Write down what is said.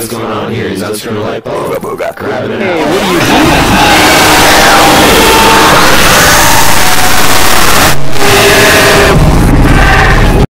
what's going on here? He's unscrewing a light bulb, grabbing it Hey, out. what are you doing?